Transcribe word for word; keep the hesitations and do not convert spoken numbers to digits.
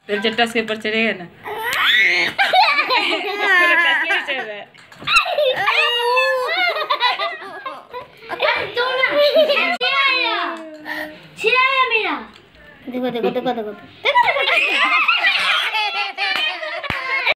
तेरे चट्टा उसके ऊपर चढ़ेगा ना। देखो देखो देखो देखो देखो।